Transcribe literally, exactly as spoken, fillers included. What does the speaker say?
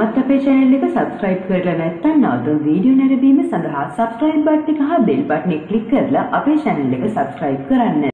තාමත් අපේ channel එක subscribe කරලා නැත්නම් නවතුම් වීඩියෝ නැරඹීම සඳහා subscribe button එක හා bell button එක click කරලා අපේ channel එක subscribe කරන්න.